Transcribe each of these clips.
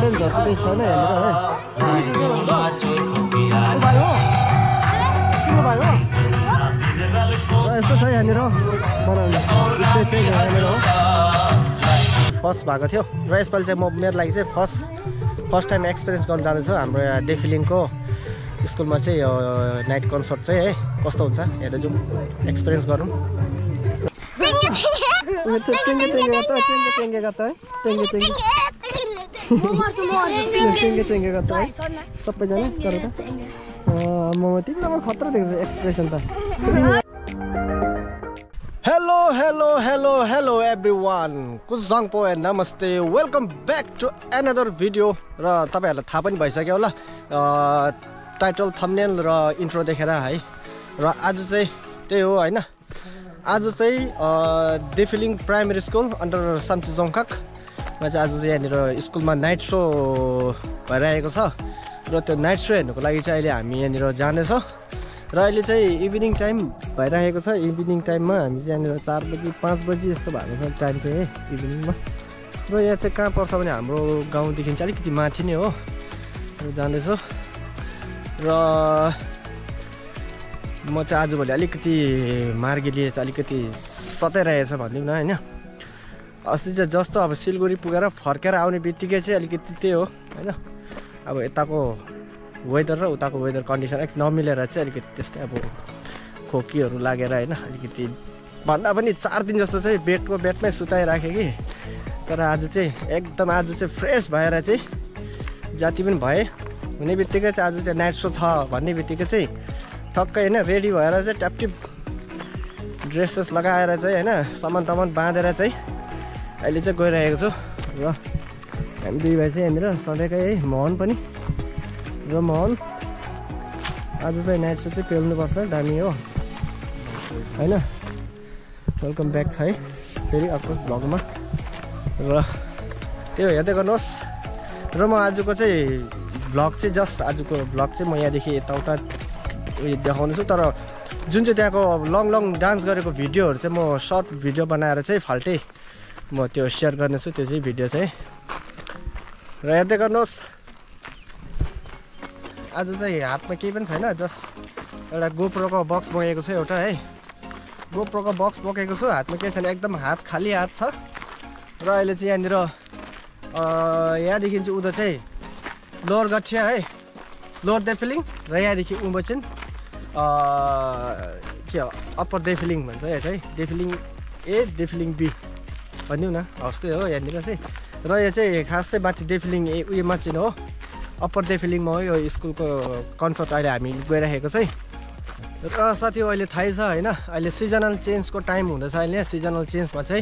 Arrange झर्छु छैन यहाँनिर है भाइ हो तिम्रो भाइ हो र यस्तो छ यहाँनिर बनाउने स्टेज चाहिँ यहाँनिर हो फर्स्ट भएको थियो र यसपालि चाहिँ म मेरो लागि चाहिँ फर्स्ट टाइम एक्सपिरियन्स गर्न जाँदैछु हाम्रो यहाँ डेफिलिङको स्कुलमा चाहिँ यो नाइट कन्सर्ट चाहिँ है कस्तो हुन्छ हेरेर जाउँ एक्सपिरियन्स गरौँ सबैजना गर त म तिमीलाई खतरा देख्छु एक्सप्रेसन त hello hello hello hello everyone कुजङपो एन्ड नमस्ते welcome back to another video र तपाईँहरूलाई थाहा पनि भइसक्यो होला टाइटल थम्बनेल र इन्ट्रो देखेर है र आज चाहिँ त्यही हो होइन आज चाहिँ डेफिलिङ प्राइमेरी स्कुल अन्डर साम्ची जोङखाकमा चाहिँ आज चाहिँ यहाँनिर स्कुलमा नाइट सो भइरहेको छ र त्यो नाइट सो हेर्नुको लागि चाहिँ अहिले हामी यहाँनिर जाँदैछौँ र अहिले चाहिँ इभिनिङ टाइम भइरहेको छ इभिनिङ टाइममा हामी चाहिँ यहाँनिर 4 बजी 5 बजी जस्तो भएको छ टाइम चाहिँ है इभिनिङमा र यहाँ चाहिँ कहाँ पर्छ भने हाम्रो गाउँदेखि चाहिँ अलिकति माथि नै हो जाँदैछु र म चाहिँ आजभोलि अलिकति मार्गीले चाहिँ अलिकति सताइरहेछ भनिदिउँ न होइन अस्ति चाहिँ जस्तो अब सिलगढी पुगेर फर्केर आउने बित्तिकै चाहिँ अलिकति त्यही हो होइन अब यताको वेदर र उताको वेदर कन्डिसन अलिक नमिलेर चाहिँ अलिकति त्यस्तै अब खोकीहरू लागेर होइन अलिकति भन्दा पनि 4 दिन जस्तो चाहिँ बेडमै सुताइराखेँ कि तर आज चाहिँ एकदम आज चाहिँ फ्रेस भएर चाहिँ जति पनि भए हुने बित्तिकै चाहिँ आज चाहिँ नाइट सो छ भन्ने बित्तिकै चाहिँ ठक्कै होइन रेडी भएर चाहिँ ट्यापटिप ड्रेसेस लगाएर चाहिँ होइन सामान बाँधेर चाहिँ अहिले चाहिँ गइरहेको छु र हामी दुई भाइ चाहिँ यहाँनिर सधैँकै है मोहन पनि र मोहन आज चाहिँ नाइट सो चाहिँ पेल्नुपर्छ दामी हो होइन वेलकम ब्याक छ है फेरि अफकोर्स भ्लगमा र त्यो हेर्दै गर्नुहोस् र म आजको चाहिँ भ्लग चाहिँ जस्ट आजको भ्लग चाहिँ म यहाँदेखि यताउता देखाउँदैछु तर जुन चाहिँ त्यहाँको लङ डान्स गरेको भिडियोहरू चाहिँ म सर्ट भिडियो बनाएर चाहिँ फाल्टै म त्यो सेयर गर्नेछु त्यो चाहिँ भिडियो चाहिँ र हेर्दै गर्नुहोस् आज चाहिँ हातमा केही पनि छैन जस्ट एउटा गोप्रोको बक्स बोकेको छु एउटा है गोप्रोको बक्स बोकेको छु हातमा केही छैन एकदम हात खाली हात छ र अहिले चाहिँ यहाँनिर यहाँदेखि चाहिँ उँधो चाहिँ लोवर गठिया है लोवर डेफिलिङ र यहाँदेखि उँभो चाहिँ के हो अप्पर डेफिलिङ भन्छ यहाँ चाहिँ डेफिलिङ ए डेफिलिङ बी भनिदिउँ न हस्तै हो यहाँनिर चाहिँ र यो चाहिँ खास चाहिँ माथि डेफिलिङ ए उयोमा चाहिँ हो अप्पर डेफिलिङमा हो यो स्कुलको कन्सर्ट अहिले हामी गइरहेको चाहिँ र साथी अहिले थाहै छ होइन अहिले सिजनल चेन्जको टाइम हुँदैछ अहिले सिजनल चेन्जमा चाहिँ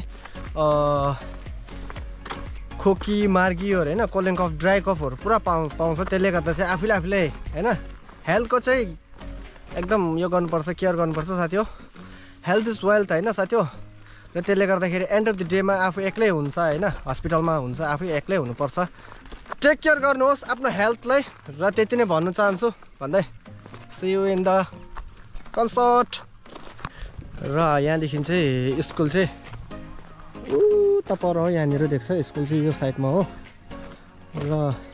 खोकी मार्गीहरू होइन कोल्ड कफ ड्राई कफहरू पुरा पाउँछ त्यसले गर्दा चाहिँ आफूले होइन हेल्थको चाहिँ एकदम यो गर्नुपर्छ केयर गर्नुपर्छ साथी हो हेल्थ इज वेल्थ होइन साथी हो र त्यसले गर्दाखेरि एन्ड अफ द डेमा आफू एक्लै हुन्छ होइन हस्पिटलमा हुन्छ आफै एक्लै हुनुपर्छ टेक केयर गर्नुहोस् आफ्नो हेल्थलाई र त्यति नै भन्नु चाहन्छु भन्दै see you in the concert र यहाँदेखि चाहिँ स्कुल चाहिँ त पर हो यहाँनिर देख्छ स्कुल चाहिँ यो साइडमा हो र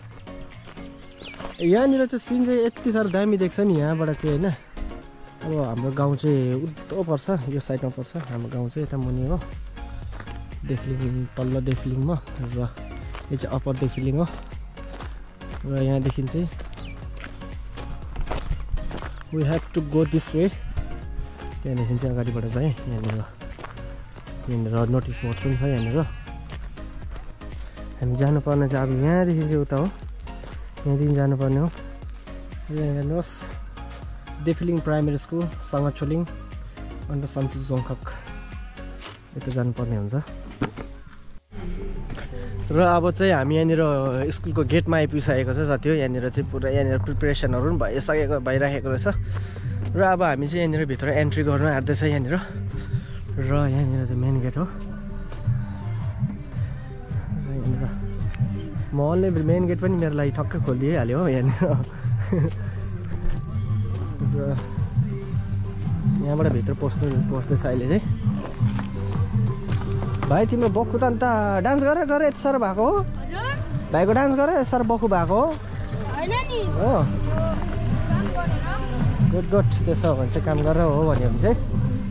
यहाँनिर चाहिँ सिन चाहिँ यति साह्रो दामी देख्छ नि यहाँबाट चाहिँ होइन अब हाम्रो गाउँ चाहिँ उद्धो पर्छ यो साइडमा पर्छ हाम्रो गाउँ चाहिँ यता मुनि हो डेफिलिङ तल्लो डेफिलिङमा र यो चाहिँ अप्पर डेफिलिङ हो र यहाँदेखि चाहिँ we have to go this way त्यहाँदेखि चाहिँ अगाडिबाट चाहिँ यहाँनिर नोटिस बोर्ड पनि छ यहाँनिर हामी जानुपर्ने चाहिँ अब यहाँदेखि चाहिँ उता हो यहाँदेखि जानुपर्ने हो यहाँ हेर्नुहोस् डेफिलिङ प्राइमेरी स्कुल सङ्गछोलिङ अन्त साम्ची जोङखाक यता जानुपर्ने हुन्छ र अब चाहिँ हामी यहाँनिर स्कुलको गेटमा आइपुगिसकेको छ साथी हो यहाँनिर चाहिँ पुरा यहाँनिर प्रिपेरेसनहरू पनि भइराखेको रहेछ र अब हामी चाहिँ यहाँनिर भित्र एन्ट्री गर्नु आँट्दैछ यहाँनिर र यहाँनिर चाहिँ मेन गेट हो यहाँनिर महलले मेन गेट पनि मेरो लागि ठक्कै खोलिदिइहाल्यो हो यहाँनिर र यहाँबाट भित्र पस्दैछ अहिले चाहिँ भाइ तिम्रो बक्खु त अन्त डान्स गरेर यति साह्रो भएको हो भाइको डान्स गरे सर बखु भएको हो गुड गुड त्यसो हो भने चाहिँ काम गरेर हो भन्यो भने चाहिँ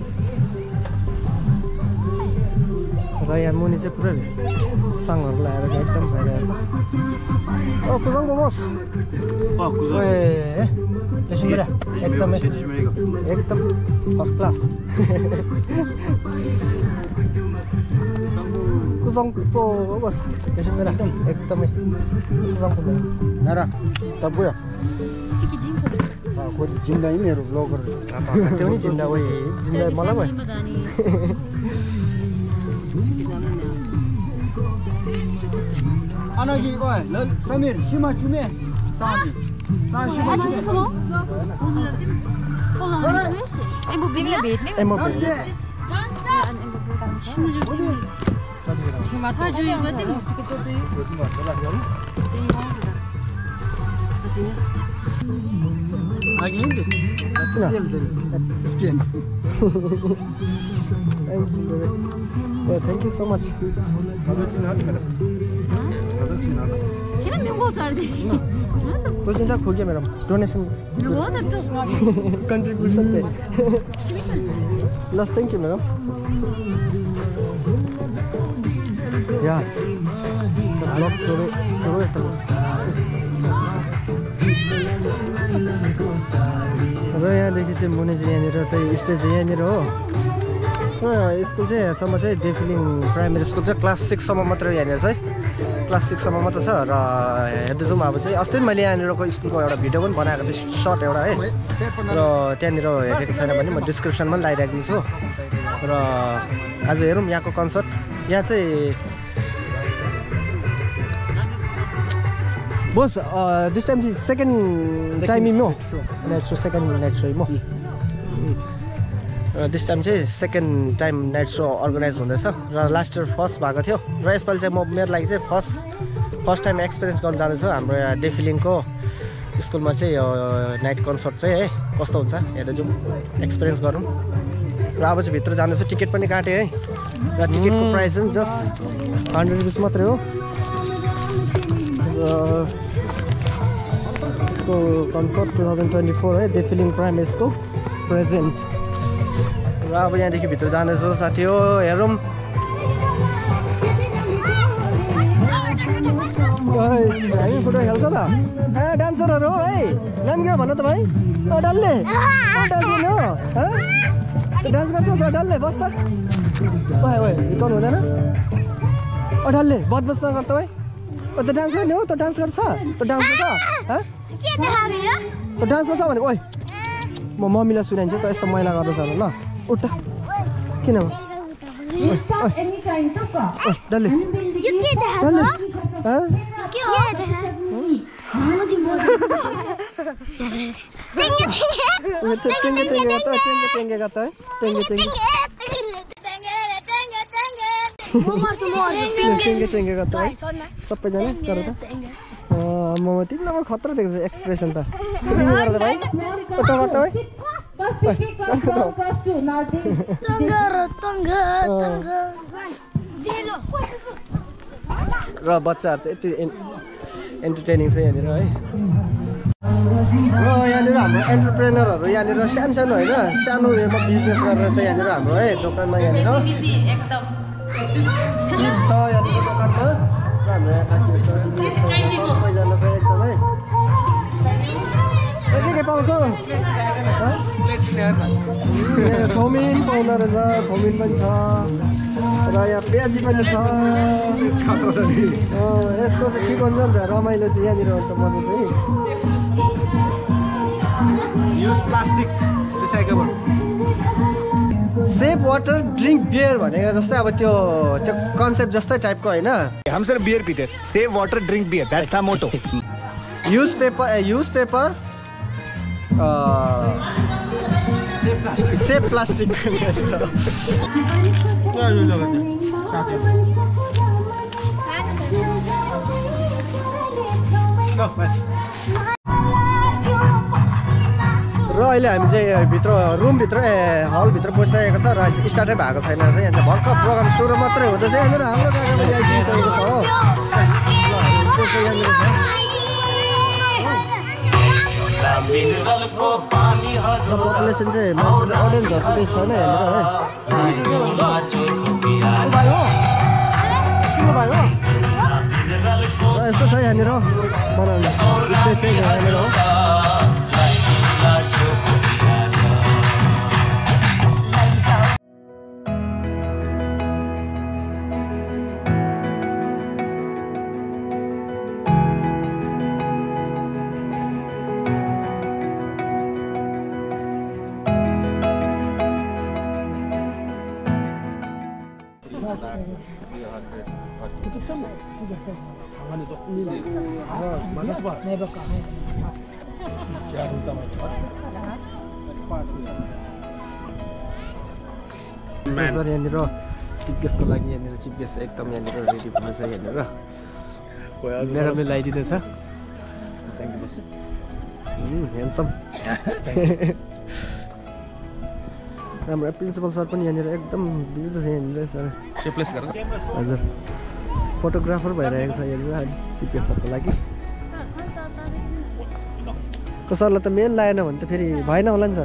र यहाँ मुनि चाहिँ पुरै सङहरू लगाएर चाहिँ एकदम भइरहेछ ओ कुसङ मोमोस एकदमै एकदम फर्स्ट क्लास कुसङको बस त्यसो मेरा एकदमै कुसङको मेरा तबुया कोही जिन्दा यिनीहरू ब्लगर त्यो नि जिन्दा वही जिन्दा मलाई भयो Anagi, oi, Samir, Shima Chume, Sami. Shima Chume. Thank you so much. तो चिंता खो गया मैडम डोनेशन कंट्रीब्यूशन थे लस थैंक यू मैडम यार ब्लॉग छोड़ो ऐसा र यहाँदेखि चाहिँ मुनि चाहिँ यहाँनिर चाहिँ स्टेज यहाँनिर हो र स्कुल चाहिँ यहाँसम्म चाहिँ डेफिलिङ प्राइमेरी स्कुल चाहिँ क्लास 6 सम्म मात्र यहाँनिर चाहिँ क्लास 6 सम्म मात्र छ र हेर्दै जाउँ अब चाहिँ अस्ति मैले यहाँनिरको स्कुलको एउटा भिडियो पनि बनाएको थिएँ सर्ट एउटा है र त्यहाँनिर हेरेको छैन भने म डिस्क्रिप्सनमा पनि लगाइराख्दिन्छु र आज हेरौँ यहाँको कन्सर्ट यहाँ चाहिँ बोस दिस टाइम चाहिँ सेकेन्ड टाइम मो night show second night show मो दिस टाइम चाहिँ second time night show organise हुँदैछ र लास्ट इयर फर्स्ट भएको थियो र यसपालि चाहिँ म मेरो लागि चाहिँ फर्स्ट टाइम एक्सपिरियन्स गर्न जाँदैछु हाम्रो यहाँ डेफिलिङको स्कुलमा चाहिँ यो नाइट कन्सर्ट चाहिँ है कस्तो हुन्छ हेरेर जाउँ एक्सपिरियन्स गरौँ र अब चाहिँ भित्र जाँदैछु टिकट पनि काटेँ है र टिकटको प्राइस चाहिँ जस्ट 100 रुपिस मात्रै हो र यसको कन्सर्ट 2024 है डेफिलिङ प्राइमेरी स्कुल प्रेजेन्ट र अब यहाँदेखि भित्र जाँदैछु साथी हो हेरौँ हामी फुटबल खेल्छ त डान्सरहरू हो है नाम क्या भन त भाइ डल्ले डान्स गर्ने हो डान्स गर्छ डल्ले बस् त हिर्काउनु हुँदैन डल्ले बद बस्न गर्छ भाइ त डान्स गर्ने हो त डान्स गर्छ त डान्स गर्छ त डान्स गर्छ भनेको ओइ म मम्मीलाई सुनाइदिन्छु त यस्तो मैला गर्दैछ ल उठ त किन डल्ले डल्ले सबैजना गर त म तिमीलाई खतरा देख्छु एक्सप्रेसन त भाइ र बच्चाहरू चाहिँ यति एन्टरटेनिङ छ यहाँनिर है र यहाँनिर हाम्रो एन्टरप्रेनरहरू यहाँनिर सानो सानो होइन सानो उयोमा बिजनेस गरेर चाहिँ यहाँनिर हाम्रो है दोकानमा यहाँनिर चिप्स छ यहाँनिर दोकानमा र हाम्रो यहाँ सबैजना छ एकदमै के पाउँछ चाउमिन पाउँदो रहेछ चाउमिन पनि छ र यहाँ प्याजी पनि छ यस्तो चाहिँ ठिक हुन्छ नि त रमाइलो चाहिँ यहाँनिर अन्त मजा चाहिँ use plastic recyclable safe water drink beer भनेको जस्तै अब त्यो कन्सेप्ट जस्तै टाइपको होइन हम सिर्फ बियर पीते safe water drink beer that's our motto use paper safe plastic यस्तो र अहिले हामी चाहिँ रुमभित्र हलभित्र पसिसकेको छ र स्टार्टै भएको छैन रहेछ यहाँ चाहिँ भर्खर प्रोग्राम सुरु मात्रै हुँदैछ यहाँनिर हाम्रो गाडीमा आइपुगिसकेको छ हो पपुलेसन चाहिँ मान्छे अडियन्सहरू चाहिँ बेसी छैन यहाँनिर है र यस्तो छ यहाँनिर बनाउने स्टेज चाहिँ यहाँनिर हो सर यहाँनिर चिफ गेस्टको लागि यहाँनिर चिफ गेस्ट एकदम यहाँनिर रेडी हुनु छ यहाँनिर मेरो मिलाइदिँदैछ ह्यान्डसम राम्रो प्रिन्सिपल सर पनि यहाँनिर एकदम बिजी छ यहाँनिर सर हजुर फोटोग्राफर भइरहेको छ यहाँनिर चिफ गेस्ट सरको लागि को सरलाई त मेन लागेन भने त फेरि भएन होला नि सर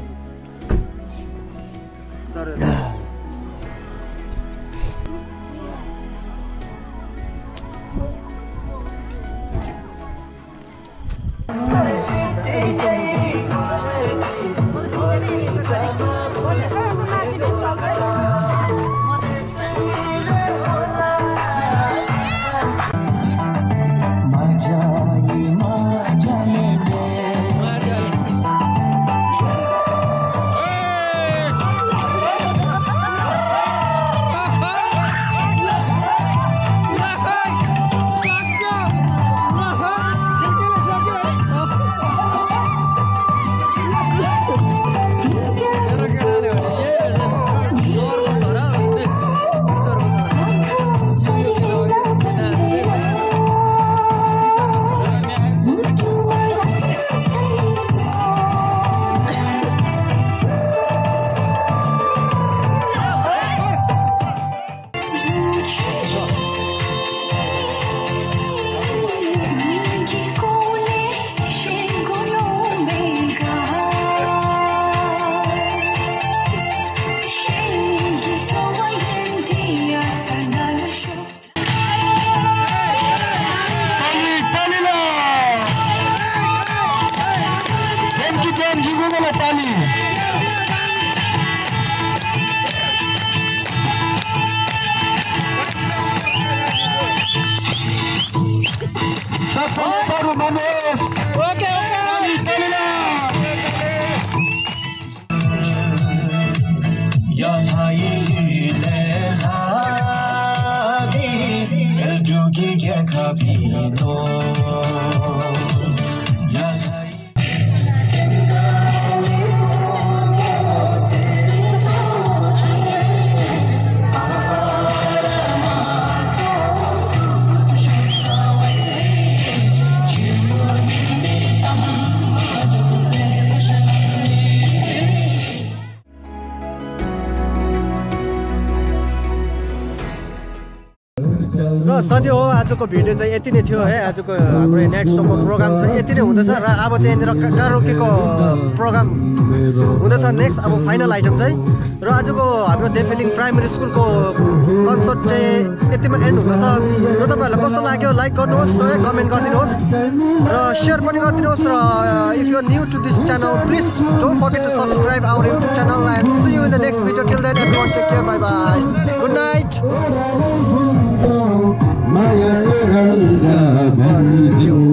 साथी हो आजको भिडियो चाहिँ यति नै थियो है आजको हाम्रो नेक्स्ट सोको प्रोग्राम चाहिँ यति नै हुँदैछ र अब चाहिँ यहाँनिर कारोकेको प्रोग्राम हुँदैछ नेक्स्ट अब फाइनल आइटम चाहिँ र आजको हाम्रो देफेलिङ प्राइमेरी स्कुलको कन्सर्ट चाहिँ यतिमा एन्ड हुँदैछ र तपाईँहरूलाई कस्तो लाग्यो लाइक गर्नुहोस् है कमेन्ट गरिदिनुहोस् र सेयर पनि गरिदिनुहोस् र if you are new to this channel please don't forget to subscribe our YouTube channel and see you in the next video till then everyone take care bye bye good night